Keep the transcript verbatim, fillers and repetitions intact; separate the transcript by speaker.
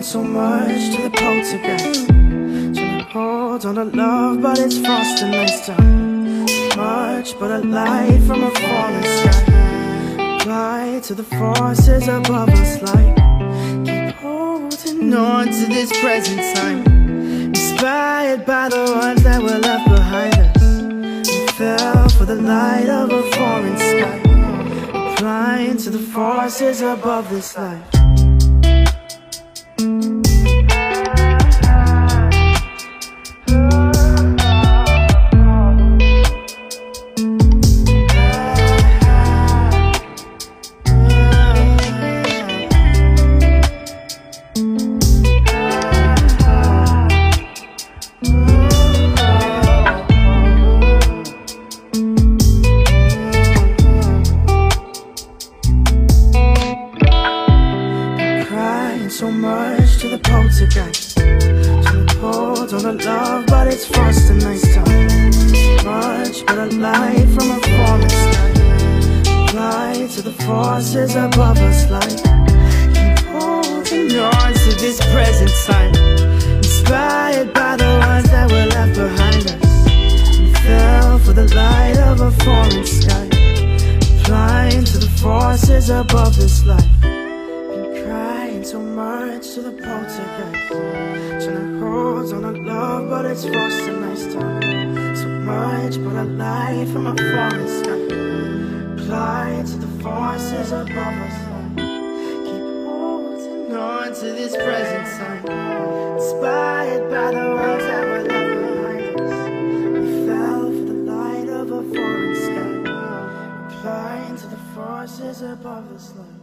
Speaker 1: so much to the poltergeist. Trying to hold on to love, but it's frost and nice time. Much but a light from a falling sky. Apply to the forces above us like keep holding on to this present time. Inspired by the ones that were left behind us. We fell for the light of a foreign sky. Applying to the forces above this life. So much to the poltergeist. Trying to hold on to love, but it's frost and nice time. Much but a light from a falling sky. Apply to the forces above us like keep holding on to this present time. Inspired by the ones that were left behind us. We fell for the light of a foreign sky. Applying to the forces above this life. So much to the poltergeist. Trying to hold on to love, but it's frost and nice time. So much but a light from a foreign sky. Apply to the forces above us like keep holding on to this present time. Inspired by the ones that were left behind us. We fell for the light of a foreign sky. Applying to the forces above us like